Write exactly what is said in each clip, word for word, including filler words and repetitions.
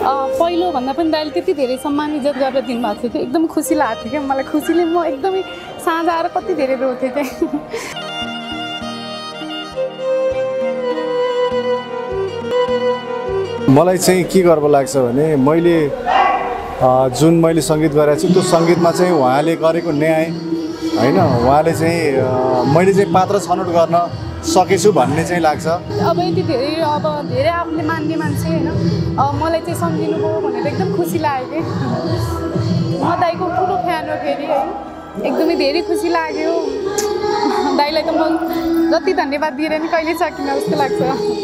पहिलो भन्दा पनि दाइले त्यति धेरै सम्मान इज्जत गरेर दिनुभएको थियो कि एकदम खुसी लागेको थियो क्या मलाई। खुसीले म एकदमै साँझ आएर कति धेरै रोथेँ क्या। मलाई चाहिँ के गर्व लाग्छ भने मैले जुन मैले सङ्गीत गरेको छु त्यो सङ्गीतमा चाहिँ उहाँले गरेको न्याय होइन, उहाँले चाहिँ मैले चाहिँ पात्र छनौट गर्न सकेछु भन्ने चाहिँ लाग्छ। अब यति धेरै अब धेरै आफूले मान्ने मान्छे होइन मलाई चाहिँ सम्झिनु भयो भनेर एकदम खुसी लाग्यो कि म दाइको ठुलो फ्यान हो फेरि है। एकदमै धेरै खुसी लाग्यो। दाइलाई त म जति धन्यवाद दिएर नि कहिले सकिनँ जस्तो लाग्छ।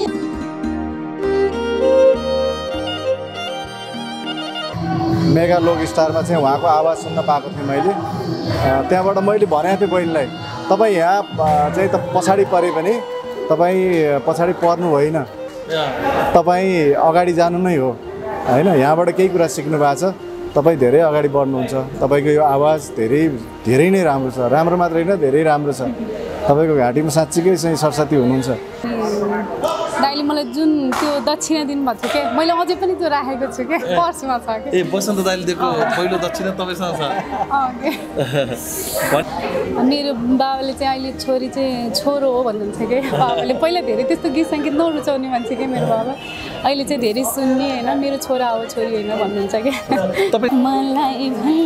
मेगा लोक स्टारमा चाहिँ उहाँको आवाज सुन्न पाएको थिएँ मैले। त्यहाँबाट मैले भनेको थिएँ बहिनीलाई, तपाईँ यहाँ चाहिँ त पछाडि परे पनि तपाईँ पछाडि पर्नु होइन, तपाईँ अगाडि जानु नै हो होइन। यहाँबाट केही कुरा सिक्नु भएको छ, तपाईँ धेरै अगाडि बढ्नुहुन्छ। तपाईँको यो आवाज धेरै धेरै नै राम्रो छ, राम्रो मात्र होइन धेरै राम्रो छ। तपाईँको घाँटीमा साँच्चीकै चाहिँ सरस्वती हुनुहुन्छ। दाइले मलाई जुन त्यो दक्षिणा दिनुभएको थियो क्या, मैले अझै पनि त्यो राखेको छु क्या, पर्समा छ क्या। ए बसन्त दाइले दिएको पहिलो दक्षिणा तपाईँसँग छ? मेरो बाबाले चाहिँ अहिले छोरी चाहिँ छोरो हो भन्नुहुन्छ क्या। बाबाले पहिला धेरै त्यस्तो गीत सङ्गीत नरुचाउने मान्छे क्या मेरो बाबा, अहिले चाहिँ धेरै सुन्ने होइन, मेरो छोरा हो छोरी होइन भन्नुहुन्छ क्या। मलाई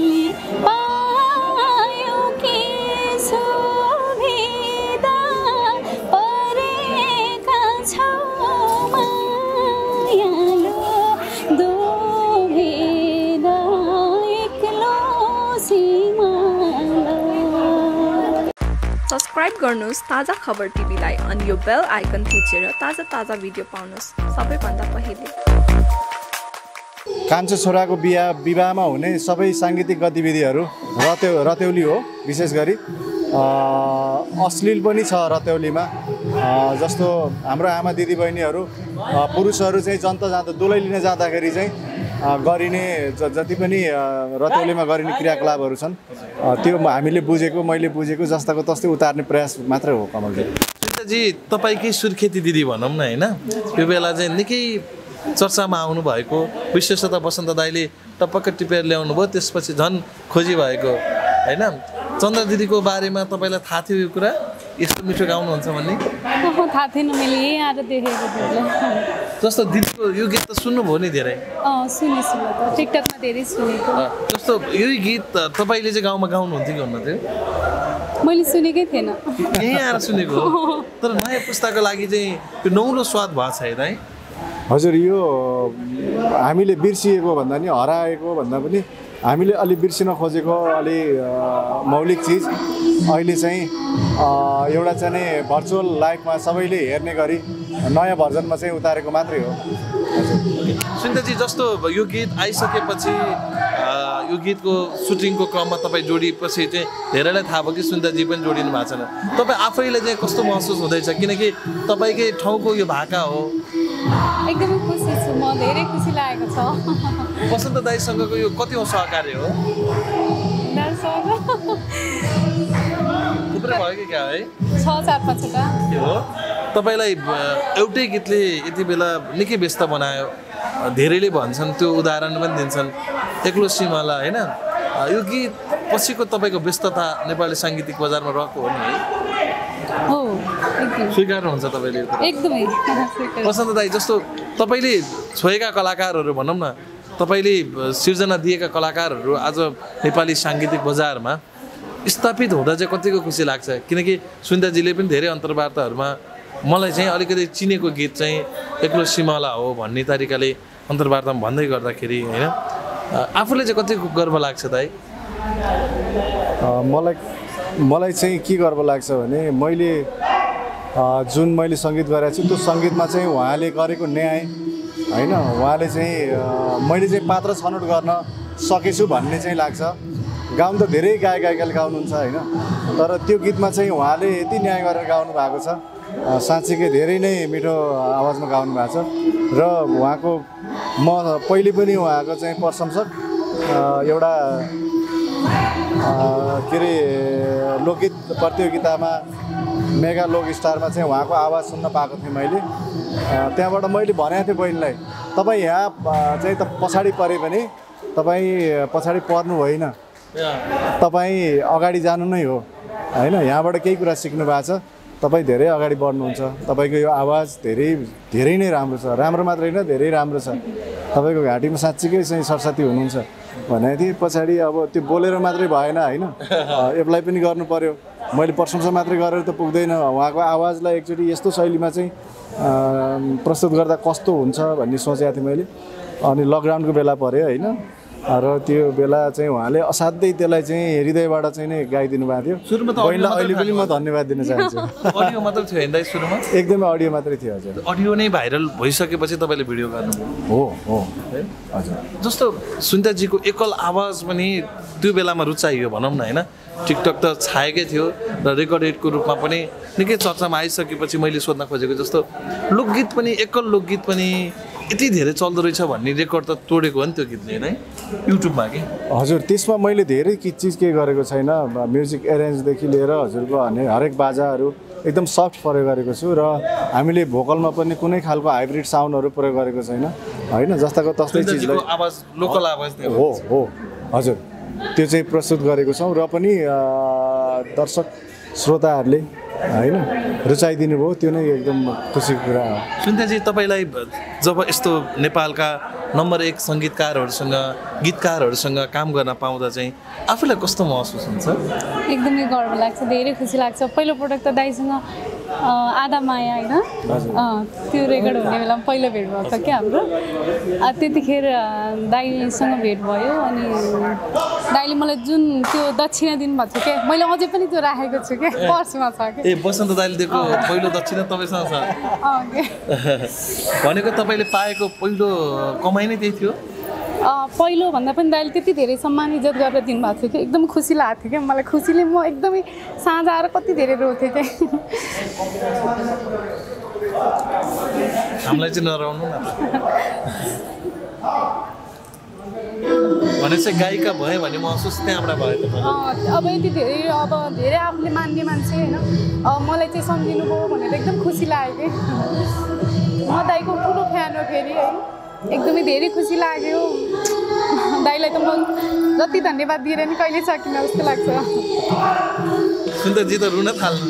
सब्सक्राइब गर्नुहोस् ताजा खबर टिभीलाई अनि यो बेल आइकन थिचेर ताजा ताजा भिडियो पाउनुहोस् सबैभन्दा पहिले। कान्छो छोराको बिहा विवाहमा हुने सबै साङ्गीतिक गतिविधिहरू रत्यो रत्यौली हो। विशेष गरी अश्लील पनि छ रत्यौलीमा। जस्तो हाम्रो आमा दिदीबहिनीहरू पुरुषहरू चाहिँ जन्त जाँदा दुलै लिन जाँदाखेरि चाहिँ गरिने जति पनि रत्यौलीमा गरिने क्रियाकलापहरू छन् त्यो हामीले बुझेको मैले बुझेको जस्ताको तस्तै उतार्ने प्रयास मात्रै हो कमलजी। जी तपाईँकै सुर्खेती दिदी भनौँ न होइन, यो बेला चाहिँ निकै चर्चामा आउनु भएको, विशेषतः बसन्त दाइले टपक्क टिपेर ल्याउनु भयो, त्यसपछि झन् खोजी भएको होइन। चन्द्र दिदीको बारेमा तपाईँलाई थाहा थियो यो कुरा, यस्तो मिठो गाउनुहुन्छ भन्ने? थाहा थिएन, मैले यही आएर देखेको थिएँ। जस्तो दिदीको यो गीत त सुन्नुभयो नि धेरै? अँ सुने सुने त टिकटकमा धेरै सुनेको। जस्तो यो गीत तपाईँले चाहिँ गाउँमा गाउनुहुन्थ्यो कि हुनुहुन्थ्यो? मैले सुनेकै थिएन, यहीँ आएर सुनेको हो। तर नयाँ पुस्ताको लागि चाहिँ यो नौलो स्वाद भएको छ है? हजुर, यो हामीले बिर्सिएको भन्दा नि हराएको भन्दा पनि हामीले अलि बिर्सिन खोजेको अलि मौलिक चिज अहिले चाहिँ एउटा चाहिँ भर्चुअल लाइफमा सबैले हेर्ने गरी नयाँ भर्जनमा चाहिँ उतारेको मात्रै हो। सुनिताजी, जस्तो यो गीत आइसकेपछि यो गीतको सुटिङको क्रममा तपाईँ जोडिएपछि चाहिँ धेरैलाई थाहा भयो कि सुनिताजी पनि जोडिनु भएको छैन। तपाईँ आफैलाई चाहिँ कस्तो महसुस हुँदैछ, किनकि तपाईँकै ठाउँको यो भाका हो? एकदमै खुसी छु म, धेरै खुसी लागेको छ। बसन्त दाइसँगको यो कति हो सहकार्य हो? थुप्रै भयो कि क्या है? छ चार पाँचवटा हो। तपाईँलाई एउटै गीतले यति बेला निकै व्यस्त बनायो, धेरैले भन्छन्, त्यो उदाहरण पनि दिन्छन् एक्लो सिमाला होइन। यो गीत पछिको तपाईँको व्यस्तता नेपाली साङ्गीतिक बजारमा रहेको हो नि है? हो, एकदम स्वीकार्नुहुन्छ तपाईँले? एकदमै। बसन्त दाइ, जस्तो तपाईँले छोएका कलाकारहरू भनौँ न, तपाईँले सिर्जना दिएका कलाकारहरू आज नेपाली साङ्गीतिक बजारमा स्थापित हुँदा चाहिँ कतिको खुसी लाग्छ? किनकि सुनिताजीले पनि धेरै अन्तर्वार्ताहरूमा मलाई चाहिँ अलिकति चिनेको गीत चाहिँ एक्लो सिमाला हो भन्ने तरिकाले अन्तर्वार्तामा भन्दै गर्दाखेरि होइन, आफूले चाहिँ कतिको गर्व लाग्छ दाइ? मलाई मलाई चाहिँ के गर्व लाग्छ भने मैले जुन मैले सङ्गीत गरेको छु त्यो सङ्गीतमा चाहिँ उहाँले गरेको न्याय होइन, उहाँले चाहिँ मैले चाहिँ पात्र छनौट गर्न सकेछु भन्ने चाहिँ लाग्छ। गाउनु त धेरै गायक गायिकाले गाउनुहुन्छ होइन, तर त्यो गीतमा चाहिँ उहाँले यति न्याय गरेर गाउनु भएको छ। साँच्चीकै धेरै नै मिठो आवाजमा गाउनु भएको छ र उहाँको म पहिले पनि उहाँको चाहिँ प्रशंसक। एउटा के अरे लोकगीत प्रतियोगितामा मेगा लोक स्टारमा चाहिँ उहाँको आवाज सुन्न पाएको थिएँ मैले। त्यहाँबाट मैले भनेको थिएँ बहिनीलाई, तपाईँ यहाँ चाहिँ त पछाडि परे पनि तपाईँ पछाडि पर्नु होइन, तपाईँ अगाडि जानु नै हो होइन। यहाँबाट केही कुरा सिक्नु भएको छ, तपाईँ धेरै अगाडि बढ्नुहुन्छ, तपाईँको यो आवाज धेरै धेरै नै राम्रो छ, राम्रो मात्र होइन धेरै राम्रो छ, तपाईँको घाँटीमा साँच्चीकै चाहिँ सरस्वती हुनुहुन्छ भनेको थिएँ। पछाडि अब त्यो बोलेर मात्रै भएन होइन, एप्लाई पनि गर्नु पर्यो। मैले प्रशंसा मात्रै गरेर त पुग्दैन, उहाँको आवाजलाई एकचोटि यस्तो शैलीमा चाहिँ प्रस्तुत गर्दा कस्तो हुन्छ भन्ने सोचेको थिएँ मैले। अनि लकडाउनको बेला पऱ्यो होइन, र त्यो बेला चाहिँ उहाँले असाध्यै त्यसलाई चाहिँ हृदयबाट चाहिँ नै गाइदिनु भएको थियो। सुरुमा त बहिनीलाई अहिले पनि म धन्यवाद दिन चाहन्छु। अडियो मात्र थियो हेर्दा सुरुमा? एकदमै अडियो मात्रै थियो हजुर। अडियो नै भाइरल भइसकेपछि तपाईँले भिडियो गर्नुभयो? हो हो हजुर। जस्तो सुनिताजीको एकल आवाज पनि त्यो बेलामा रुचाइयो भनौँ न होइन। टिकटक त छाएकै थियो र रेकर्डेडको रूपमा पनि निकै चर्चामा आइसकेपछि मैले सोध्न खोजेको जस्तो लोकगीत पनि एकल लोकगीत पनि यति धेरै चल्दो रहेछ भन्ने रेकर्ड त तोडेको हो नि त्यो गीतले नै युट्युबमा कि? हजुर, त्यसमा मैले धेरै चिज के गरेको छैन। म्युजिक एरेन्जदेखि लिएर हजुरको हरेक बाजाहरू एकदम सफ्ट प्रयोग गरेको छु र हामीले भोकलमा पनि कुनै खालको हाइब्रिड साउन्डहरू प्रयोग गरेको छैन होइन। जस्ताको तस्तै चिजलाई आवाज लोकल आवाज हो हो हजुर त्यो चाहिँ प्रस्तुत गरेको छौँ र पनि दर्शक श्रोताहरूले होइन रुचाइदिनु भयो, त्यो नै एकदम खुसीको कुरा हो। सुनिताजी, तपाईँलाई जब यस्तो नेपालका नम्बर एक सङ्गीतकारहरूसँग गीतकारहरूसँग काम गर्न पाउँदा चाहिँ आफूलाई कस्तो महसुस हुन्छ? एकदमै गर्व लाग्छ, धेरै खुसी लाग्छ। पहिलोपटक त दाइसँग आधा माया होइन त्यो रेकर्ड हुने बेलामा पहिलो भेट भएको छ क्या हाम्रो। त्यतिखेर दाइसँग भेट भयो अनि दाइले मलाई जुन त्यो दक्षिणा दिनुभएको थियो क्या, मैले अझै पनि त्यो राखेको छु क्या, पर्समा छ क्या। ए बसन्त दाइले दिएको पहिलो दक्षिणा तपाईँसँग छ भनेको? तपाईँले पाएको पहिलो कमाइ नै त्यही थियो? पहिलो भन्दा पनि दाइले त्यति धेरै सम्मान इज्जत गरेर दिनुभएको थियो कि एकदम खुसी लागेको थियो क्या मलाई। खुसीले म एकदमै साँझ आएर कति धेरै रोथेँ क्या। हामीलाई चाहिँ नराउनु न भने चाहिँ गायिका भयो भने महसुस त्यहाँबाट भयो त? अब यति धेरै अब धेरै आफूले मान्ने मान्छे होइन मलाई चाहिँ सम्झिनु भयो भनेर एकदम खुसी लाग्यो कि। म दाइको ठुलो फ्यान हो फेरि है, एकदमै धेरै खुसी लाग्यो। दाइलाई त म जति धन्यवाद दिएर नि कहिले सकिनँ जस्तो लाग्छ। सुन्दाजी त रुन थाल्नु?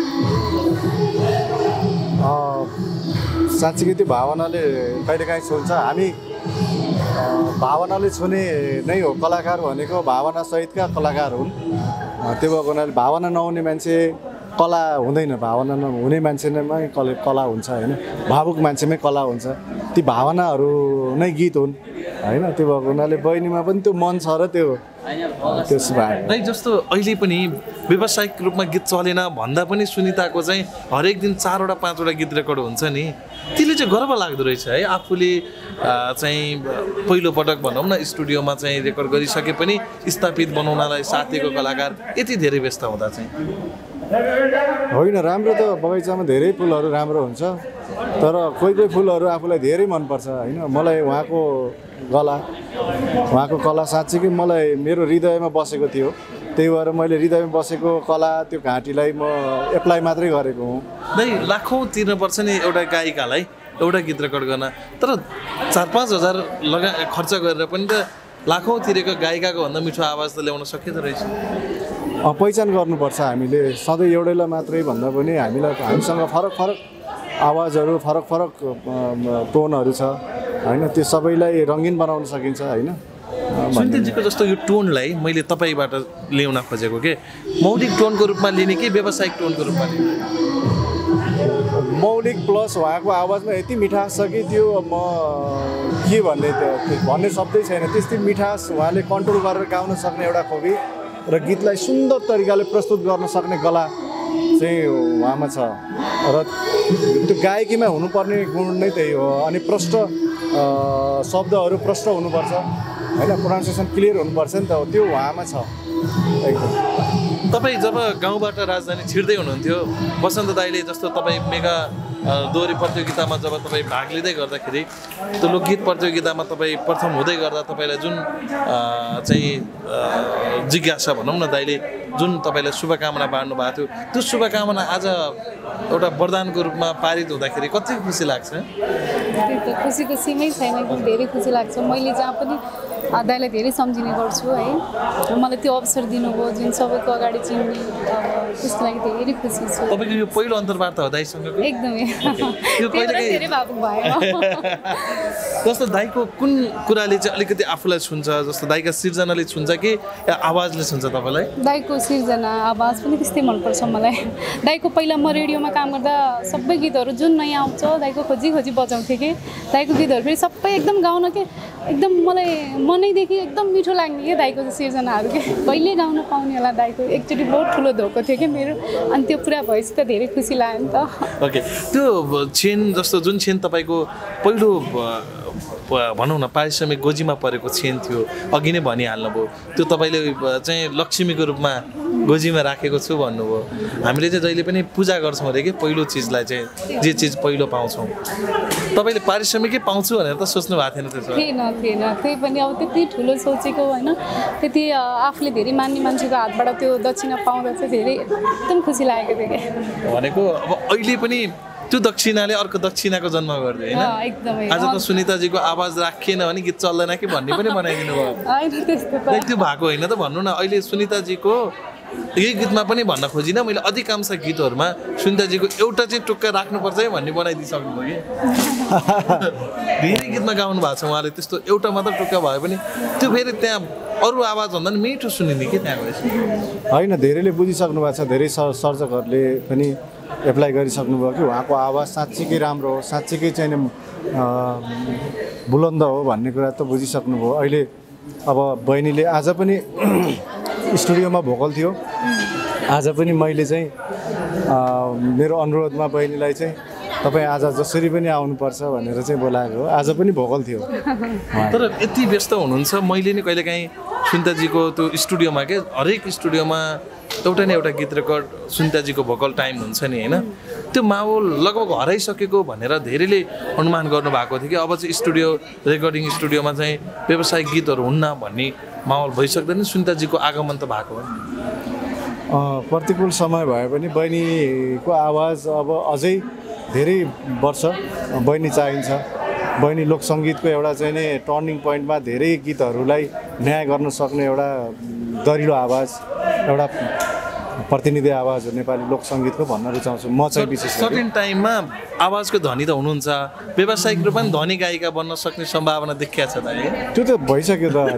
साँच्चीकै त्यो भावनाले कहिलेकाहीँ छुन्छ। हामी भावनाले छुने नै हो, कलाकार भनेको भावना सहितका कलाकार हुन्। त्यो भएको हुनाले भावना नहुने मान्छे कला हुँदैन, भावना नहुने मान्छे नै कला कला हुन्छ होइन, भावुक मान्छेमै कला हुन्छ। ती भावनाहरू नै गीत हुन् होइन। त्यो भएको हुनाले बहिनीमा पनि त्यो मन छ र त्यो त्यस भयो। नै जस्तो अहिले पनि व्यावसायिक रूपमा गीत चलेन भन्दा पनि सुनिताको चाहिँ हरेक दिन चारवटा पाँचवटा गीत रेकर्ड हुन्छ नि, त्यसले चाहिँ गर्व लाग्दो रहेछ है। आफूले चाहिँ पहिलोपटक भनौँ न स्टुडियोमा चाहिँ रेकर्ड गरिसके पनि स्थापित बनाउनलाई साथीको कलाकार यति धेरै व्यस्त हुँदा चाहिँ होइन। राम्रो त बगैँचामा धेरै फुलहरू राम्रो हुन्छ, तर कोही कोही फुलहरू आफूलाई धेरै मनपर्छ होइन। मलाई उहाँको गला उहाँको कला साँच्चीकै मलाई मेरो हृदयमा बसेको थियो, त्यही भएर मैले हृदयमा बसेको कला त्यो घाँटीलाई म एप्लाई मात्रै गरेको हुँ। नै लाखौँ तिर्नुपर्छ नि एउटा गायिकालाई एउटा गीत रेकर्ड गर्न, तर चार पाँच हजार लगा खर्च गरेर पनि त लाखौँ तिरेको गायिकाको भन्दा मिठो आवाज त ल्याउन सकिँदो रहेछ। पहिचान गर्नुपर्छ हामीले, सधैँ एउटैलाई मात्रै भन्दा पनि हामीलाई हामीसँग फरक फरक आवाजहरू फरक फरक टोनहरू छ होइन, त्यो सबैलाई रङ्गीन बनाउन सकिन्छ होइन। सुनिताजीको जस्तो यो टोनलाई मैले तपाईँबाट ल्याउन खोजेको के मौलिक टोनको रूपमा लिने कि व्यावसायिक टोनको रूपमा लिने? मौलिक प्लस उहाँको आवाजमा यति मिठास छ कि त्यो म के भन्ने त्यो भन्ने शब्दै छैन। त्यस्तै मिठास उहाँले कन्ट्रोल गरेर गाउन सक्ने एउटा खोपी र गीतलाई सुन्दर तरिकाले प्रस्तुत गर्न सक्ने कला चाहिँ उहाँमा छ र त्यो गायकीमा हुनुपर्ने गुण नै त्यही हो। अनि प्रष्ट शब्दहरू प्रष्ट हुनुपर्छ होइन, प्रोनाउन्सिएसन क्लियर हुनुपर्छ नि त, त्यो उहाँमा छ एकदम। तपाईँ जब गाउँबाट राजधानी छिर्दै हुनुहुन्थ्यो, बसन्त दाइले जस्तो तपाईँ मेगा दोहोरी प्रतियोगितामा जब तपाईँ भाग लिँदै गर्दाखेरि त्यो लोकगीत प्रतियोगितामा तपाईँ प्रथम हुँदै गर्दा तपाईँलाई जुन चाहिँ जिज्ञासा भनौँ न दाइले जुन तपाईँलाई शुभकामना बाँड्नु भएको थियो त्यो शुभकामना आज एउटा वरदानको रूपमा पारित हुँदाखेरि कति खुसी लाग्छ? त्यो त खुसीको सीमै छैन, एकदम धेरै खुसी लाग्छ। मैले जहाँ पनि दाइलाई धेरै सम्झिने गर्छु है, मलाई त्यो अवसर दिनुभयो जुन सबैको अगाडि चिन्ने, त्यसको लागि धेरै खुसी छु। तपाईँको यो पहिलो अन्तर्वार्ता हो दाइसँगको? एकदमै यो कहिलेकाहीँ धेरै भावुक भयो। जस्तो दाइको कुन कुराले चाहिँ अलिकति आफूलाई छुन्छ, जस्तो दाइका सिर्जनाले छुन्छ कि आवाजले छुन्छ तपाईँलाई? दाइको सिर्जना आवाज पनि त्यस्तै मनपर्छ मलाई। दाइको पहिला म रेडियोमा काम गर्दा सबै गीतहरू जुन नयाँ आउँछ दाइको खोजी खोजी बजाउँथेँ कि दाइको गीतहरू फेरि सबै एकदम गाउन के एकदम मलाई मनैदेखि एकदम मिठो लाग्ने क्या दाइको सिर्जनाहरू के कहिले गाउन पाउने होला दाइको एकचोटि बहुत ठुलो धोको थियो कि मेरो, अनि त्यो पुरा भएपछि त धेरै खुसी लाग्यो नि त। ओके, त्यो छेन जस्तो जुन छेन तपाईँको पहिलो भनौँ न पारिश्रमिक गोजीमा परेको छेन थियो, अघि नै भनिहाल्नुभयो त्यो तपाईँले चाहिँ लक्ष्मीको रूपमा गोजीमा राखेको छु भन्नुभयो। हामीले चाहिँ जहिले पनि पूजा गर्छौँ अरे कि पहिलो चिजलाई चाहिँ जे चिज पहिलो पाउँछौँ, तपाईँले पारिश्रमिकै पाउँछु भनेर त सोच्नु भएको थिएन? त्यसो थिएन थिएन त्यही पनि अब त्यति ठुलो सोचेको होइन, त्यति आफूले धेरै मान्ने मान्छेको हातबाट त्यो दक्षिणा पाउँदा चाहिँ धेरै एकदम खुसी लागेको थियो क्या। भनेको अब अहिले पनि त्यो दक्षिणाले अर्को दक्षिणाको जन्म गरिदियो होइन? एकदमै। आज त सुनिताजीको आवाज राखिएन भने गीत चल्दैन कि भन्ने पनि बनाइदिनु भयो। होइन त्यस्तो त त्यो भएको होइन त भन्नु न। अहिले सुनिताजीको यही गीतमा पनि भन्न खोजिनँ मैले, अधिकांश गीतहरूमा सुनिताजीको एउटा चाहिँ टुक्का राख्नुपर्छ है भन्ने बनाइदिइसक्नुभयो कि धेरै गीतमा गाउनु भएको छ उहाँले, त्यस्तो एउटा मात्र टुक्का भयो पनि त्यो फेरि त्यहाँ अरू आवाजभन्दा पनि मिठो सुनिने कि त्यहाँ गएपछि। होइन, धेरैले बुझिसक्नु भएको छ, धेरै सर्जकहरूले पनि एप्लाई गरिसक्नुभयो कि उहाँको आवाज साँच्चीकै राम्रो हो, साँच्चीकै चाहिँ बुलन्द हो भन्ने कुरा त बुझिसक्नुभयो। अहिले अब बहिनीले आज पनि स्टुडियोमा भोकल थियो, आज पनि मैले चाहिँ मेरो अनुरोधमा बहिनीलाई चाहिँ तपाईँ आज जसरी पनि आउनुपर्छ भनेर चाहिँ बोलाएको हो, आज पनि भोकल थियो। तर यति व्यस्त हुनुहुन्छ, मैले नि कहिलेकाहीँ सुनिताजीको त्यो स्टुडियोमा के हरेक स्टुडियोमा एउटा न एउटा गीत रेकर्ड सुनिताजीको भोकल टाइम हुन्छ नि होइन, त्यो माहौल लगभग हराइसकेको भनेर धेरैले अनुमान गर्नुभएको थियो कि अब चाहिँ स्टुडियो रेकर्डिङ स्टुडियोमा चाहिँ व्यावसायिक गीतहरू हुन्न भन्ने माहौल भइसक्दैन। सुनिताजीको आगमन त भएको हो, प्रतिकूल समय भए पनि बहिनीको आवाज अब अझै धेरै वर्ष बहिनी चाहिन्छ। बहिनी लोकसङ्गीतको एउटा चाहिँ नै टर्निङ पोइन्टमा धेरै गीतहरूलाई न्याय गर्न सक्ने एउटा दरिलो आवाज, एउटा प्रतिनिधि आवाज हो नेपाली लोकसङ्गीतको भन्न रुचाउँछु म चाहिँ विशेष गरी। सर्टेन टाइममा आवाजको धनी त हुनुहुन्छ, व्यावसायिक रूपमा पनि धनी गायिका बन्न सक्ने सम्भावना देखिया छ त है? त्यो त भइसक्यो त।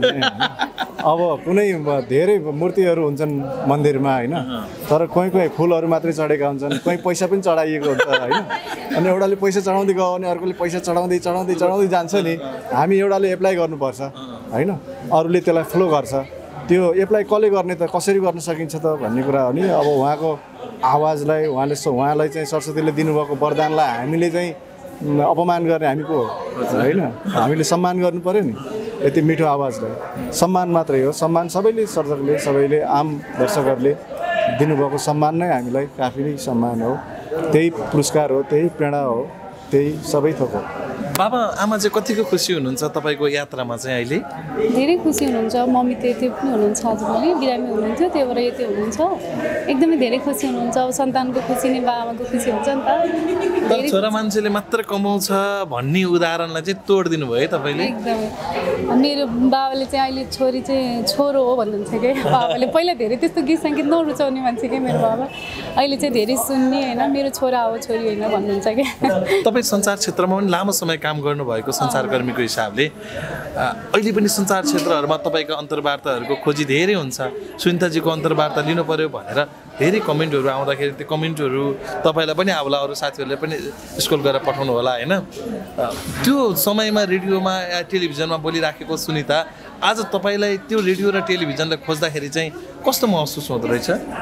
अब कुनै धेरै मूर्तिहरू हुन्छन् मन्दिरमा होइन, तर कोही कोही फुलहरू मात्रै चढेका हुन्छन्, कोही पैसा पनि चढाइएको हुन्छ होइन, अनि एउटाले पैसा चढाउँदै गयो भने अर्कोले पैसा चढाउँदै चढाउँदै चढाउँदै जान्छ नि। हामी एउटाले एप्लाई गर्नुपर्छ होइन, अरूले त्यसलाई फ्लो गर्छ। त्यो एप्लाई कसले गर्ने त, कसरी गर्न सकिन्छ त भन्ने कुरा हो नि। अब उहाँको आवाजलाई उहाँले उहाँलाई चाहिँ सरस्वतीले दिनुभएको वरदानलाई हामीले चाहिँ अपमान गर्ने हामी को हो होइन, हामीले सम्मान गर्नु पऱ्यो नि। यति मिठो आवाजलाई सम्मान मात्रै हो, सम्मान सबैले सर्जकले सबैले आम दर्शकहरूले दिनुभएको सम्मान नै हामीलाई काफी नै सम्मान हो, त्यही पुरस्कार हो, त्यही प्रेरणा हो, त्यही सबै थोक हो। बाबा आमा चाहिँ कतिको खुसी हुनुहुन्छ तपाईँको यात्रामा चाहिँ अहिले? धेरै खुसी हुनुहुन्छ, मम्मी त यति पनि हुनुहुन्छ, आज पनि बिरामी हुनुहुन्थ्यो त्यही भएर यति हुनुहुन्छ, एकदमै धेरै खुसी हुनुहुन्छ। अब सन्तानको खुसी नै बाबाको खुसी हुन्छ नि त। छोरा मान्छेले मात्र कमाउँछ भन्ने उदाहरणलाई चाहिँ तोडिदिनु भयो है तपाईँले? एकदमै। मेरो बाबाले चाहिँ अहिले छोरी चाहिँ छोरो हो भन्नुहुन्छ कि बाबाले, पहिला धेरै त्यस्तो गीत सङ्गीत नरुचाउने मान्छे क्या मेरो बाबा, अहिले चाहिँ धेरै सुन्ने होइन, मेरो छोरा हो छोरी होइन भन्नुहुन्छ कि। तपाईँ सञ्चार क्षेत्रमा पनि लामो समय काम गर्नुभएको सञ्चारकर्मीको हिसाबले अहिले पनि सञ्चार क्षेत्रहरूमा तपाईँको अन्तर्वार्ताहरूको खोजी धेरै हुन्छ, सुनिताजीको अन्तर्वार्ता लिनु पर्यो भनेर धेरै कमेन्टहरू आउँदाखेरि त्यो कमेन्टहरू तपाईँलाई पनि आउला, अरू साथीहरूले पनि स्क्रोल गरेर पठाउनु होला होइन। त्यो समयमा रेडियोमा या टेलिभिजनमा बोलिराखेको सुनिता आज तपाईँलाई त्यो रेडियो र टेलिभिजनलाई खोज्दाखेरि चाहिँ कस्तो महसुस हुँदो रहेछ?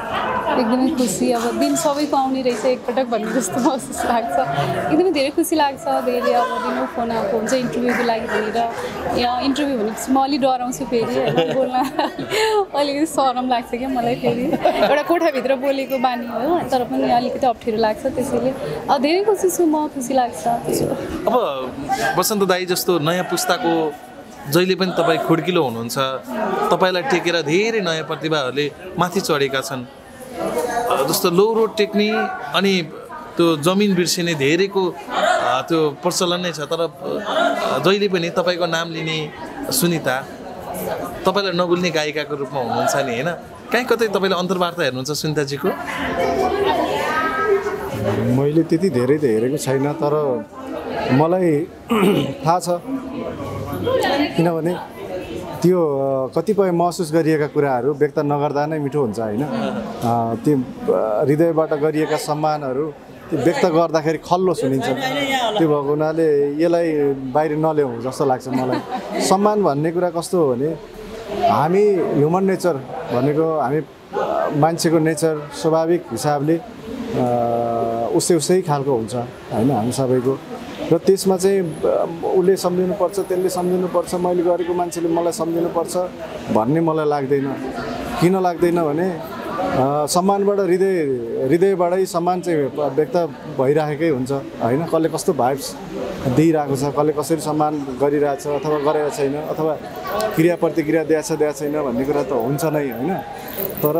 एकदमै खुसी अब दिन सबैको आउने रहेछ एकपटक भन्ने जस्तो महसुस लाग्छ एकदमै धेरै खुसी लाग्छ धेरै अब दिनु फोन आएको हुन्छ इन्टरभ्यूको लागि भनेर या इन्टरभ्यू भनेपछि म अलिक डराउँछु फेरि होइन बोल्न अलिकति सरम लाग्छ क्या मलाई फेरि एउटा कोठाभित्र बोलेको बानी हो तर पनि अलिकति अप्ठ्यारो लाग्छ त्यसैले अब धेरै खुसी छु म खुसी लाग्छ त्यसो अब बसन्त दाई जस्तो नयाँ पुस्ताको जहिले पनि तपाईँ खुड्किलो हुनुहुन्छ तपाईँलाई टेकेर धेरै नयाँ प्रतिभाहरूले माथि चढेका छन् जस्तो लो रोड टेक्ने अनि त्यो जमिन बिर्सिने धेरैको त्यो प्रचलन नै छ तर जहिले पनि तपाईँको नाम लिने सुनिता तपाईँलाई नबोल्ने गायिकाको रूपमा हुनुहुन्छ नि होइन कहीँ कतै तपाईँले अन्तर्वार्ता हेर्नुहुन्छ सुनिताजीको मैले त्यति धेरै त हेरेको छैन तर मलाई थाहा छ किनभने त्यो कतिपय महसुस गरिएका कुराहरू व्यक्त नगर्दा नै मिठो हुन्छ होइन त्यो हृदयबाट गरिएका सम्मानहरू त्यो व्यक्त गर्दाखेरि खल्लो सुनिन्छ त्यो भएको हुनाले यसलाई बाहिर नल्याउँ जस्तो लाग्छ मलाई सम्मान भन्ने कुरा कस्तो हो भने हामी ह्युमन नेचर भनेको हामी मान्छेको नेचर स्वाभाविक हिसाबले उस्तै उस्तै खालको हुन्छ होइन हामी सबैको र त्यसमा चाहिँ उसले सम्झिनुपर्छ त्यसले सम्झिनुपर्छ मैले गरेको मान्छेले मलाई सम्झिनुपर्छ भन्ने मलाई लाग्दैन किन लाग्दैन भने सम्मानबाट हृदय हृदयबाटै सम्मान चाहिँ व्यक्त भइरहेकै हुन्छ होइन कसले कस्तो भाइब्स दिइरहेको छ कसले कसरी सम्मान गरिरहेछ अथवा गरेको छैन अथवा क्रिया प्रतिक्रिया दिएको छ दिएको छैन भन्ने कुरा त हुन्छ नै होइन तर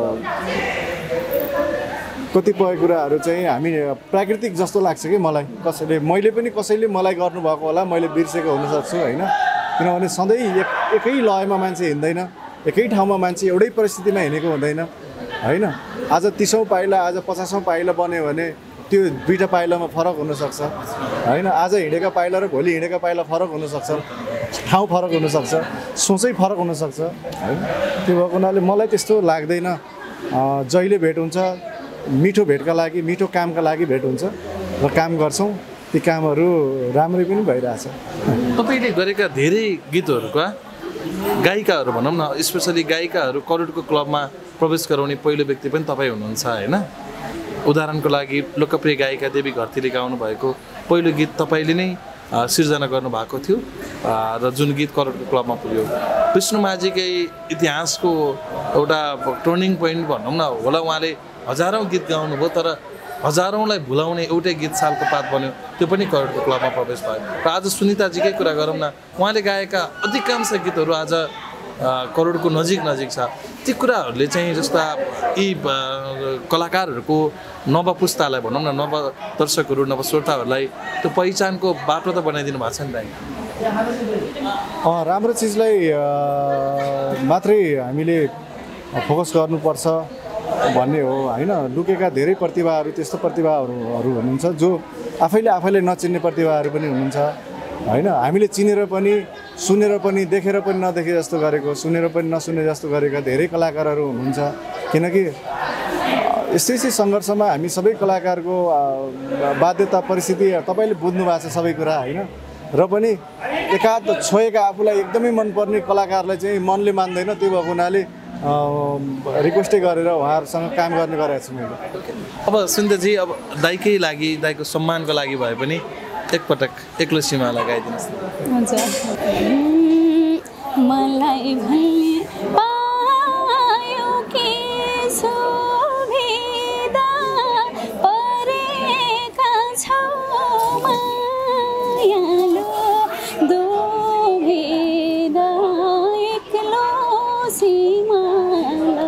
कतिपय कुराहरू चाहिँ हामी प्राकृतिक जस्तो लाग्छ कि मलाई कसैले मैले पनि कसैले मलाई गर्नुभएको होला मैले बिर्सेको हुनसक्छु होइन किनभने सधैँ एक एकै लयमा मान्छे हिँड्दैन एकै ठाउँमा मान्छे एउटै परिस्थितिमा हिँडेको हुँदैन होइन आज तिसौँ पाइला आज पचासौँ पाइला बन्यो भने त्यो दुईवटा पाइलामा फरक हुनसक्छ होइन आज हिँडेका पाइला र भोलि हिँडेका पाइला फरक हुनसक्छ ठाउँ फरक हुनसक्छ सोचै फरक हुनसक्छ होइन त्यो भएको हुनाले मलाई त्यस्तो लाग्दैन जहिले भेट हुन्छ मिठो भेटका लागि मिठो कामका लागि भेट हुन्छ र काम गर्छौँ ती कामहरू राम्रै पनि भइरहेछ तपाईँले गरेका धेरै गीतहरूका गायिकाहरू भनौँ न स्पेसली गायिकाहरू करोडको क्लबमा प्रवेश गराउने पहिलो व्यक्ति पनि तपाईँ हुनुहुन्छ होइन उदाहरणको लागि लोकप्रिय गायिका देवी घरतीले गाउनु भएको पहिलो गीत तपाईँले नै सिर्जना गर्नुभएको थियो र जुन गीत करोडको क्लबमा पुग्यो विष्णु माझीकै इतिहासको एउटा टर्निङ पोइन्ट भनौँ न होला उहाँले हजारौँ गीत गाउनुभयो तर हजारौँलाई भुलाउने एउटै गीत सालको पात बन्यो त्यो पनि करोडको क्लबमा प्रवेश भयो र आज सुनिताजीकै कुरा गरौँ न उहाँले गाएका अधिकांश गीतहरू आज करोडको नजिक नजिक छ ती कुराहरूले चाहिँ जस्ता यी कलाकारहरूको नव पुस्तालाई भनौँ न नव दर्शकहरू नव श्रोताहरूलाई त्यो पहिचानको बाटो त बनाइदिनु भएको छ नि दाइ राम्रो चिजलाई मात्रै हामीले फोकस गर्नुपर्छ भन्ने हो होइन लुकेका धेरै प्रतिभाहरू त्यस्तो प्रतिभाहरू हुनुहुन्छ जो आफैले आफैले नचिन्ने प्रतिभाहरू पनि हुनुहुन्छ होइन हामीले चिनेर पनि सुनेर पनि देखेर पनि नदेखे जस्तो गरेको सुनेर पनि नसुने जस्तो गरेका धेरै कलाकारहरू हुनुहुन्छ किनकि यस्तै यस्तै सङ्घर्षमा हामी सबै कलाकारको बाध्यता परिस्थिति तपाईँले बुझ्नु भएको छ सबै कुरा होइन र पनि एकाध छोएका आफूलाई एकदमै मनपर्ने कलाकारलाई चाहिँ मनले मान्दैन त्यो भएको हुनाले रिक्वेस्टै गरेर उहाँहरूसँग काम गर्ने गरेको छु मैले अब सुनिताजी अब दाइकै लागि दाइको सम्मानको लागि भए पनि एकपटक एक्लो सीमा लगाइदिनुहोस् हुन्छ मलाई भन्ने पायो कि सुविधा परेका छौ मायालो दुविधा एक्लो सीमालो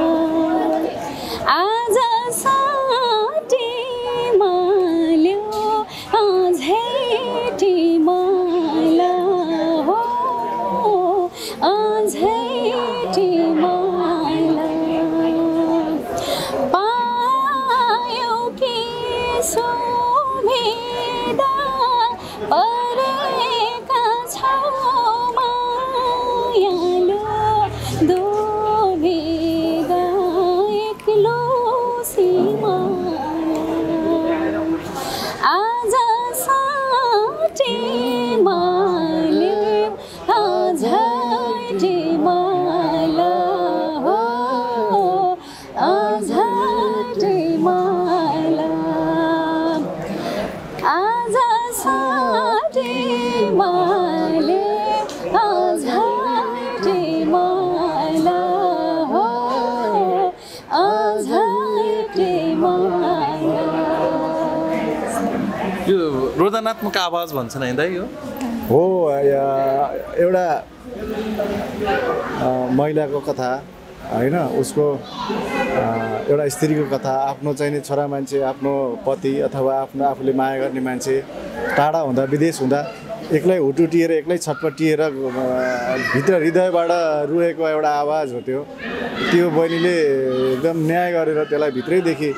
आज साटी माल्यो अझै माला हो अझै रोदनात्मक आवाज भन्छन् है दाइ यो हो एउटा महिलाको कथा होइन उसको एउटा स्त्रीको कथा आफ्नो चाहिने छोरा मान्छे आफ्नो पति अथवा आफ्नो आफूले माया गर्ने मान्छे टाढा हुँदा विदेश हुँदा एक्लै हुटुटिएर एक्लै छटपटिएर भित्र हृदयबाट रुएको एउटा आवाज हो त्यो त्यो बहिनीले एकदम न्याय गरेर त्यसलाई भित्रैदेखि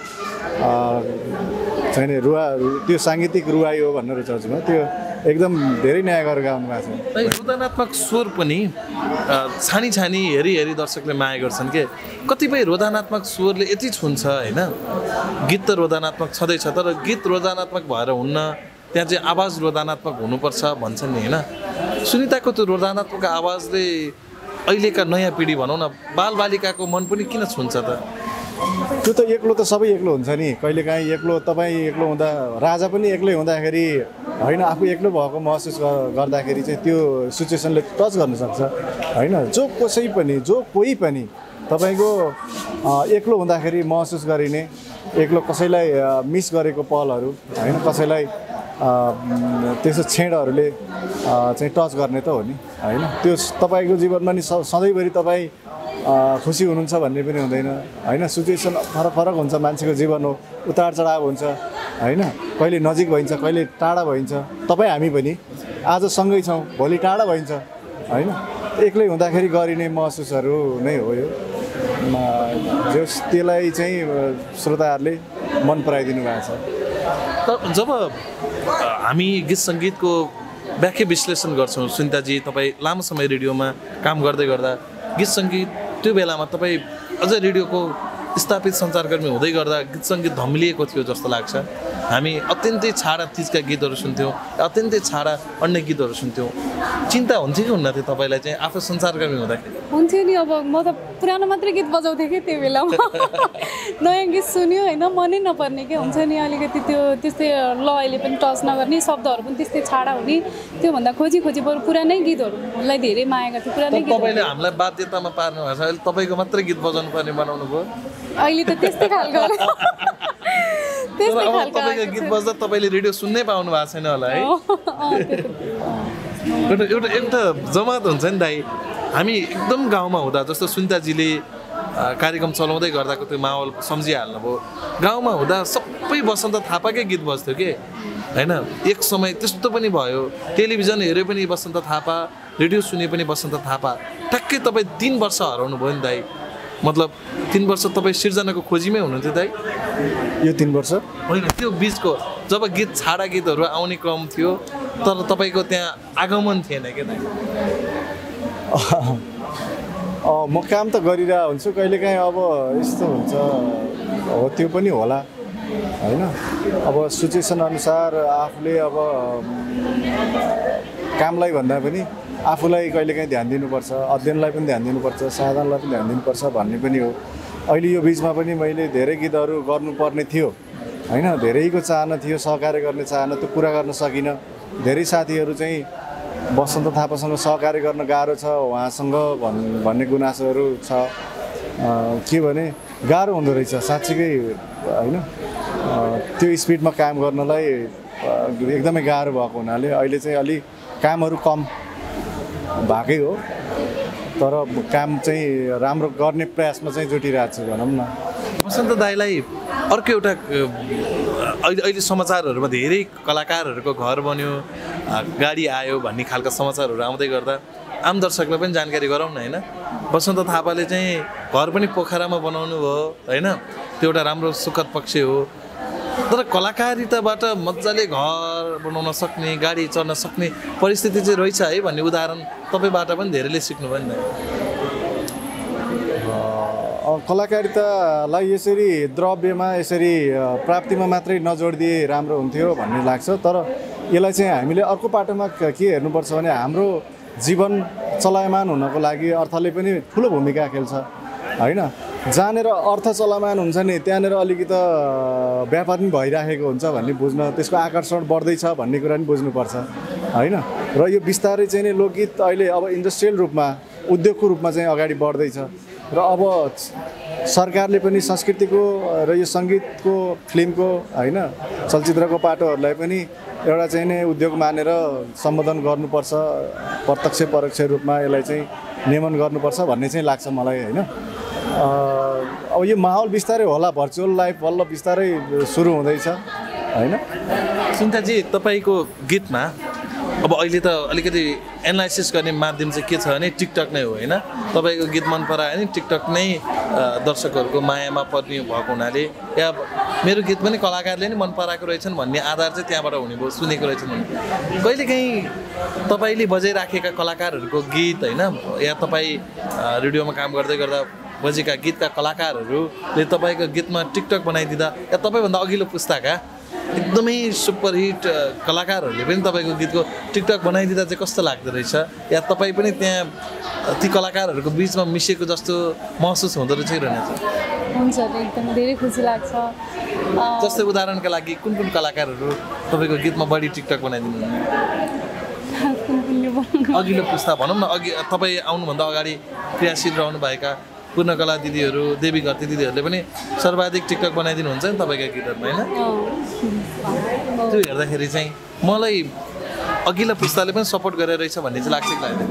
छैन रुवा त्यो साङ्गीतिक रुवाई हो भन्न रुचाउँछु म त्यो एकदम धेरै न्याय गरेर गाउनु भएको छ रोदनात्मक स्वर पनि छानी छानी हेरी हेरी दर्शकले माया गर्छन् के कतिपय रोदनात्मक स्वरले यति छुन्छ होइन गीत त रोदनात्मक छँदैछ तर गीत रोदनात्मक भएर हुन्न त्यहाँ चाहिँ आवाज रोदनात्मक हुनुपर्छ भन्छन् नि होइन सुनिताको त्यो रोदनात्मक आवाजले अहिलेका नयाँ पिँढी भनौँ न बालबालिकाको मन पनि किन छुन्छ त त्यो त एक्लो त सबै एक्लो हुन्छ नि कहिलेकाहीँ एक्लो तपाईँ एक्लो हुँदा राजा पनि एक्लै हुँदाखेरि होइन आफू एक्लो भएको महसुस गर्दाखेरि चाहिँ त्यो सिचुएसनले टच गर्न सक्छ होइन जो कसै पनि जो कोही पनि तपाईँको एक्लो हुँदाखेरि महसुस गरिने एक्लो कसैलाई मिस गरेको पलहरू होइन कसैलाई त्यस्तो छेडहरूले चाहिँ टच गर्ने त हो नि होइन त्यो तपाईँको जीवनमा नि सधैँभरि तपाईँ खुसी हुनुहुन्छ भन्ने पनि हुँदैन होइन सिचुएसन फरक फरक हुन्छ मान्छेको जीवन हो उतार चढाव हुन्छ होइन कहिले नजिक भइन्छ कहिले टाढा भइन्छ तपाईँ हामी पनि आज सँगै छौँ भोलि टाढा भइन्छ होइन एक्लै हुँदाखेरि गरिने महसुसहरू नै हो यो जस त्यसलाई चाहिँ श्रोताहरूले मन पराइदिनु भएको छ त जब हामी गीत सङ्गीतको व्याख्या विश्लेषण गर्छौँ सुनिताजी तपाईँ लामो समय रेडियोमा काम गर्दै गर्दा गीत सङ्गीत त्यो बेलामा तपाईँ अझ रेडियोको स्थापित सञ्चारकर्मी हुँदै गर्दा गीत सङ्गीत धम्लिएको थियो जस्तो लाग्छ हामी अत्यन्तै छाडा तिजका गीतहरू सुन्थ्यौँ अत्यन्तै छाडा अन्य गीतहरू सुन्थ्यौँ चिन्ता हुन्थ्यो कि हुन्न थियो तपाईँलाई चाहिँ आफू सञ्चारकर्मी हुँदाखेरि हुन्थ्यो नि अब म त पुरानो मात्रै गीत बजाउँथेँ कि त्यो बेलामा नयाँ गीत सुन्यो होइन मनै नपर्ने के हुन्छ नि अलिकति त्यो त्यस्तै लयले पनि टच नगर्ने शब्दहरू पनि त्यस्तै छाडा हुने त्योभन्दा खोजी खोजी बरु पुरानै गीतहरूलाई धेरै माया गर्थ्यो पुरानै गीत तपाईँले हामीलाई बाध्यतामा पार्नु भएको छ अहिले तपाईँको मात्रै गीत बजाउनु पर्ने बनाउनु भयो अहिले त त्यस्तै खालको त्यस्तै खालको तपाईँको गीत बज्दा तपाईँले रेडियो सुन्नै पाउनु भएको छैन होला है एउटा एउटा एउटा जमात हुन्छ नि दाइ हामी एकदम गाउँमा हुँदा जस्तो सुनिताजीले कार्यक्रम चलाउँदै गर्दाको त्यो माहौल सम्झिहाल्नुभयो गाउँमा हुँदा सबै वसन्त थापाकै गीत बज्थ्यो के होइन एक समय त्यस्तो पनि भयो टेलिभिजन हेऱ्यो पनि वसन्त थापा रेडियो सुने पनि वसन्त थापा ठ्याक्कै तपाईँ तिन वर्ष हराउनु भयो नि दाइ मतलब तिन वर्ष तपाईँ सिर्जनाको खोजीमै हुनुहुन्थ्यो दाइ यो तिन वर्ष होइन त्यो बिचको जब गीत छाडा गीतहरू आउने क्रम थियो तर तपाईँको त्यहाँ आगमन थिएन क्या दाइ म काम त गरिरहेको हुन्छु कहिलेकाहीँ अब यस्तो हुन्छ हो त्यो पनि होला होइन अब सिचुएसन अनुसार आफूले अब कामलाई भन्दा पनि आफूलाई कहिलेकाहीँ ध्यान दिनुपर्छ अध्ययनलाई पनि ध्यान दिनुपर्छ साधनलाई पनि ध्यान दिनुपर्छ भन्ने पनि हो अहिले यो बिचमा पनि मैले धेरै गीतहरू गर्नुपर्ने थियो होइन धेरैको चाहना थियो सहकार्य गर्ने चाहना त्यो पुरा गर्न सकिनँ धेरै साथीहरू चाहिँ वसन्त थापासँग सहकार्य गर्न गाह्रो छ उहाँसँग भन् भन्ने गुनासोहरू छ के भने गाह्रो हुँदो रहेछ साँच्चीकै होइन त्यो स्पिडमा काम गर्नलाई एकदमै गाह्रो भएको हुनाले अहिले चाहिँ अलि कामहरू कम भएकै हो तर काम चाहिँ राम्रो गर्ने प्रयासमा चाहिँ जुटिरहेको छु भनौँ न वसन्त दाइलाई अर्को एउटा अहिले अहिले समाचारहरूमा धेरै कलाकारहरूको घर बन्यो गाडी आयो भन्ने खालका समाचारहरू आउँदै गर्दा आम दर्शकलाई पनि जानकारी गराउँ न होइन वसन्त थापाले चाहिँ घर पनि पोखरामा बनाउनु भयो होइन त्यो एउटा राम्रो सुखद पक्ष हो तर कलाकारिताबाट मजाले घर बनाउन सक्ने गाडी चढ्न सक्ने परिस्थिति चाहिँ रहेछ है भन्ने उदाहरण तपाईँबाट पनि धेरैले सिक्नुभयो नि कलाकारितालाई यसरी द्रव्यमा यसरी प्राप्तिमा मात्रै नजोडिदिए राम्रो हुन्थ्यो भन्ने लाग्छ तर यसलाई चाहिँ हामीले अर्को पाटोमा के हेर्नुपर्छ भने हाम्रो जीवन चलायमान हुनको लागि अर्थले पनि ठुलो भूमिका खेल्छ होइन जहाँनिर अर्थ चलायमान हुन्छ नि त्यहाँनिर अलिकति व्यापार पनि भइराखेको हुन्छ भन्ने बुझ्न त्यसको आकर्षण बढ्दैछ भन्ने कुरा पनि बुझ्नुपर्छ होइन र यो बिस्तारै चाहिँ नि लोकगीत अहिले अब इन्डस्ट्रियल रूपमा उद्योगको रूपमा चाहिँ अगाडि बढ्दैछ र अब सरकारले पनि संस्कृतिको र यो सङ्गीतको फिल्मको होइन चलचित्रको पाटोहरूलाई पनि एउटा चाहिँ नै उद्योग मानेर सम्बोधन गर्नुपर्छ, प्रत्यक्ष परोक्ष रूपमा यसलाई चाहिँ नियमन गर्नुपर्छ भन्ने चाहिँ लाग्छ मलाई होइन। अब यो माहौल बिस्तारै होला, भर्चुअल लाइफ बल्ल बिस्तारै सुरु हुँदैछ होइन। सुनिताजी, तपाईँको गीतमा अब अहिले त अलिकति एनालाइसिस गर्ने माध्यम चाहिँ के छ भने टिकटक नै हो होइन। तपाईँको गीत मन परायो भने टिकटक नै दर्शकहरूको मायामा पर्ने भएको हुनाले या मेरो गीत पनि कलाकारले नै मन पराएको रहेछन् भन्ने आधार चाहिँ त्यहाँबाट हुने भयो, सुनेको रहेछन् भने कहिलेकाहीँ तपाईँले बजाइराखेका कलाकारहरूको गीत होइन या तपाईँ रेडियोमा काम गर्दै गर्दा बजेका गीतका कलाकारहरूले तपाईँको गीतमा टिकटक बनाइदिँदा या तपाईँभन्दा अघिल्लो पुस्ताका एकदमै सुपरहिट कलाकारहरूले पनि तपाईँको गीतको टिकटक बनाइदिँदा चाहिँ कस्तो लाग्दो रहेछ या तपाईँ पनि त्यहाँ ती कलाकारहरूको बिचमा मिसिएको जस्तो महसुस हुँदो रहेछ रहेछ? हुन्छ, एकदम धेरै खुसी लाग्छ। जस्तै उदाहरणका लागि कुन कुन कलाकारहरू तपाईँको गीतमा बढी टिकटक बनाइदिनु? अघिल्लो पुस्ता भनौँ न, अघि तपाईँ आउनुभन्दा अगाडि क्रियाशील रहनुभएका पूर्णकला दिदीहरू, देवी घरती दिदीहरूले पनि सर्वाधिक टिकटक बनाइदिनुहुन्छ नि तपाईँका गीतहरूमा होइन। त्यो हेर्दाखेरि चाहिँ मलाई अघिल्लो पुस्ताले पनि सपोर्ट गरेर रहेछ भन्ने चाहिँ लाग्छ कि लाग्दैन?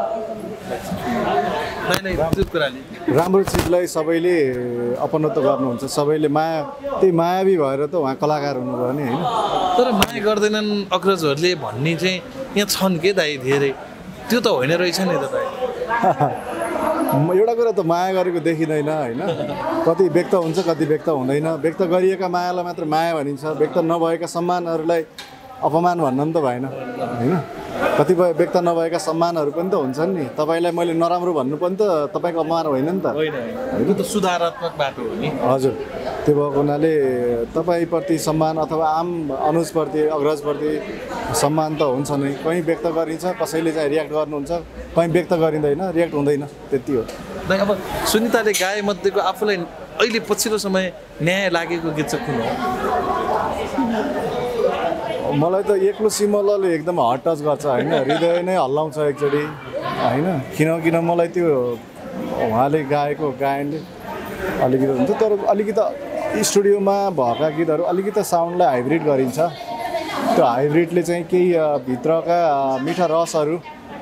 त्यो कुराले राम्रो चिजलाई सबैले अपनत्व गर्नुहुन्छ, सबैले माया, त्यही मायावी भएर त उहाँ कलाकार हुनुभयो नि होइन। तर माया गर्दैनन् अग्रजहरूले भन्ने चाहिँ यहाँ छन् के दाइ धेरै, त्यो त होइन रहेछ नि त दाइ। एउटा कुरा त माया गरेको देखिँदैन होइन, कति व्यक्त हुन्छ कति व्यक्त हुँदैन। व्यक्त गरिएका मायालाई मात्र माया भनिन्छ, व्यक्त नभएका सम्मानहरूलाई अपमान भन्न पनि त भएन होइन। कतिपय व्यक्त नभएका सम्मानहरू पनि त हुन्छन् नि, तपाईँलाई मैले नराम्रो भन्नु पनि त तपाईँको अपमान होइन नि त, होइन त सुधारात्मक बाटो हो नि। हजुर, त्यो भएको हुनाले तपाईँप्रति सम्मान अथवा आम अनुजप्रति अग्रजप्रति सम्मान त हुन्छ नै। कहीँ व्यक्त गरिन्छ, कसैले चाहिँ रियाक्ट गर्नुहुन्छ, कहीँ व्यक्त गरिँदैन, रियाक्ट हुँदैन, त्यति हो। अब सुनिताले गाए मध्येको आफूलाई अहिले पछिल्लो समय न्याय लागेको गीत चाहिँ कुन हो? मलाई त एक्लो सिमलले एकदम हट टच गर्छ होइन, हृदय नै हल्लाउँछ एकचोटि होइन। किन किन मलाई त्यो उहाँले गाएको गायनले अलिकति हुन्छ, तर अलिकति स्टुडियोमा भएका गीतहरू अलिकति साउन्डलाई हाइब्रिड गरिन्छ। त्यो हाइब्रिडले चाहिँ केही भित्रका मिठा रसहरू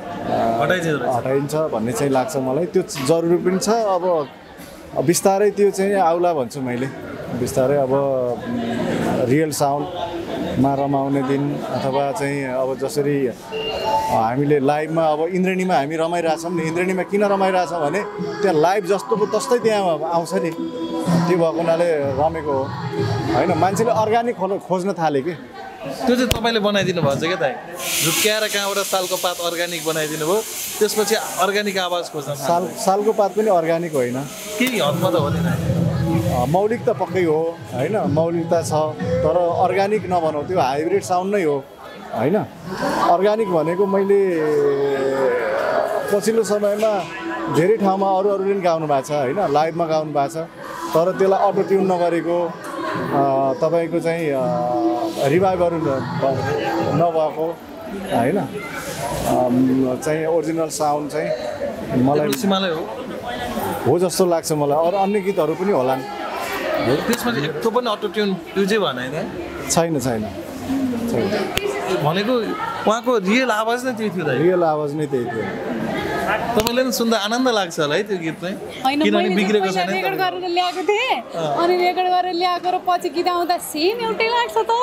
हटाइन्छ भन्ने चाहिँ लाग्छ मलाई। त्यो जरुरी पनि छ। अब बिस्तारै त्यो चाहिँ आउला भन्छु मैले, बिस्तारै अब रियल साउन्डमा रमाउने दिन अथवा चाहिँ अब जसरी हामीले लाइभमा अब इन्द्रेणीमा हामी रमाइरहेछौँ नि, इन्द्रेणीमा किन रमाइरहेछौँ भने त्यहाँ लाइभ जस्तोको तस्तै त्यहाँ आउँछ नि, त्यो भएको हुनाले रमेको हो होइन। मान्छेले अर्ग्यानिक खो खोज्न थाले कि त्यो चाहिँ तपाईँले बनाइदिनु भएको छ क्या दाइ? झुक्क्याएर कहाँबाट सालको पात अर्ग्यानिक बनाइदिनु भयो, त्यसपछि अर्ग्यानिक आवाज खोज्न साल सालको पात पनि अर्ग्यानिक होइन, केही हदमा त हो नि। मौलिक त पक्कै हो होइन, मौलिकता छ, तर अर्ग्यानिक नभनौँ, त्यो हाइब्रिड साउन्ड नै हो होइन। अर्ग्यानिक भनेको मैले पछिल्लो समयमा धेरै ठाउँमा अरू अरूले पनि गाउनु भएको छ होइन, लाइभमा गाउनु भएको छ, तर त्यसलाई अटो ट्युन नगरेको तपाईँको चाहिँ रिभाइभहरू नभएको होइन, चाहिँ ओरिजिनल साउन्ड चाहिँ मलाई सिमालै हो हो जस्तो लाग्छ मलाई। अरू अन्य गीतहरू पनि होलान्, त्यसमा त्यो पनि अटो ट्युन युजै भएन होइन? छैन छैन छैन, भनेको उहाँको रियल आवाज नै त्यही थियो। रियल आवाज नै त्यही थियो। तपाईँले पनि सुन्दा आनन्द लाग्छ होला है त्यो गीत चाहिँ, किनभने बिग्रेको छैन। रेकर्ड गरेर ल्याएको थिएँ अनि रेकर्ड गरेर ल्याएको र पछि गीत आउँदा सेम एउटै लाग्छ त।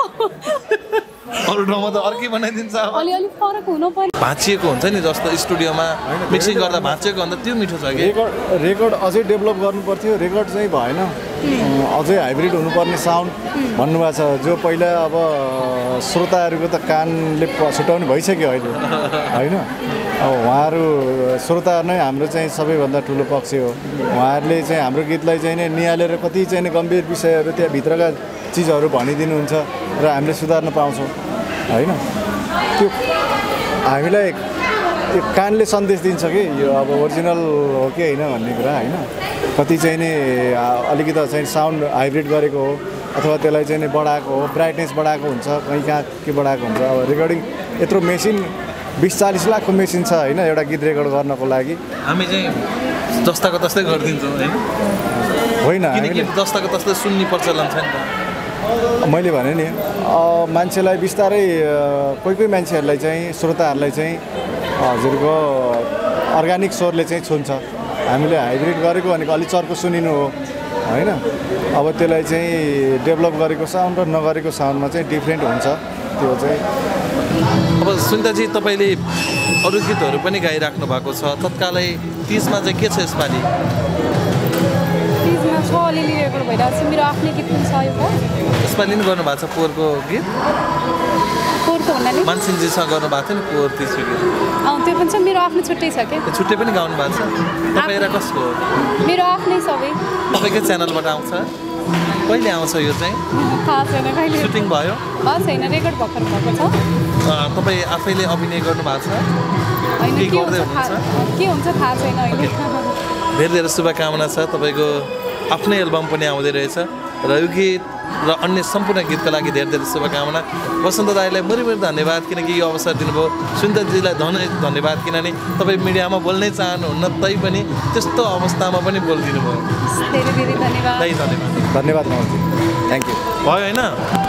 अरू ठाउँमा त अर्कै बनाइदिन्छ, अलिअलि फरक हुनु पर्ने। भाँचिएको हुन्छ नि, जस्तो स्टुडियोमा मिक्सिङ गर्दा भाँचिएको भन्दा त्यो मिठो छ कि। रेकर्ड रेकर्ड अझै डेभलप गर्नु पर्थ्यो, रेकर्ड चाहिँ भएन, अझै हाइब्रिड हुनुपर्ने साउन्ड भन्नुभएको छ। जो पहिला अब श्रोताहरूको त कानले छुट्याउने भइसक्यो अहिले होइन। अब उहाँहरू श्रोताहरू नै हाम्रो चाहिँ सबैभन्दा ठुलो पक्ष हो। उहाँहरूले चाहिँ हाम्रो गीतलाई चाहिँ नै निहालेर कति चाहिँ नै गम्भीर विषयहरू त्यहाँभित्रका चिजहरू भनिदिनुहुन्छ र हामीले सुधार्न पाउँछौँ होइन। त्यो हामीलाई त्यो कानले सन्देश दिन्छ कि यो अब ओरिजिनल हो कि होइन भन्ने कुरा होइन। कति चाहिँ नि अलिकति चाहिँ साउन्ड हाइब्रिड गरेको हो अथवा त्यसलाई चाहिँ नि बढाएको हो, ब्राइटनेस बढाएको हुन्छ, कहीँ कहाँ के बढाएको हुन्छ। अब रेकर्डिङ यत्रो मेसिन बिस चालिस लाखको मेसिन छ होइन एउटा गीत रेकर्ड गर्नको लागि। हामी चाहिँ जस्ताको तस्तै गरिदिन्छौँ होइन। होइन किनकि हामीले- जस्ताको तस्तै सुन्ने प्रचलन छ नि त मैले भने नि अ, मान्छेलाई बिस्तारै अ, कोही कोही मान्छेहरूलाई चाहिँ श्रोताहरूलाई चाहिँ हजुरको अर्ग्यानिक स्वरले चाहिँ छुन्छ हामीले हाइब्रिड गरेको भनेको अलिक चर्को सुनिनु हो होइन अब त्यसलाई चाहिँ डेभलप गरेको साउन्ड र नगरेको साउन्डमा चाहिँ डिफ्रेन्ट हुन्छ त्यो चाहिँ अब सुनिताजी तपाईँले अरू गीतहरू पनि गाइराख्नु भएको छ तत्कालै तिजमा चाहिँ के छ यसपालि तिजमा छ अलिअलि रेकर्ड भइरहेको छ मेरो आफ्नै गीत पनि छ एउटा यसपालि नि गर्नुभएको छ पोहोरको गीत पोहोरको भन्नाले मानसिंहजीसँग गर्नुभएको थियो नि पोहोर तिजको गीत अँ त्यो पनि छ मेरो आफ्नै छुट्टै छ क्या त्यो छुट्टै पनि गाउनु भएको छ तपाईँ र कसको हो मेरो आफ्नै सबै तपाईँकै च्यानलबाट आउँछ कहिले आउँछ यो चाहिँ थाहा छैन कहिले सुटिङ भयो थाहा छैन रेकर्ड भर्खर भएको छ अँ, तपाईँ आफैले अभिनय गर्नुभएको छ होइन के के गर्दै हुन्छ थाहा हुनुहुन्छ? के हुन्छ थाहा छैन अहिले धेरै धेरै शुभकामना छ तपाईँको आफ्नै एल्बम पनि आउँदै रहेछ र यो गीत र अन्य सम्पूर्ण गीतको लागि धेरै धेरै शुभकामना वसन्त दाईलाई मरि मरि धन्यवाद किनकि यो अवसर दिनुभयो सुन्दरजीलाई धन धन्यवाद किनभने तपाईँ मिडियामा बोल्नै चाहनुहुन्न तैपनि त्यस्तो अवस्थामा पनि बोलिदिनु भयो धेरै धेरै धन्यवाद दाई धन्यवाद धन्यवाद मनोजी थ्याङ्क यू भयो होइन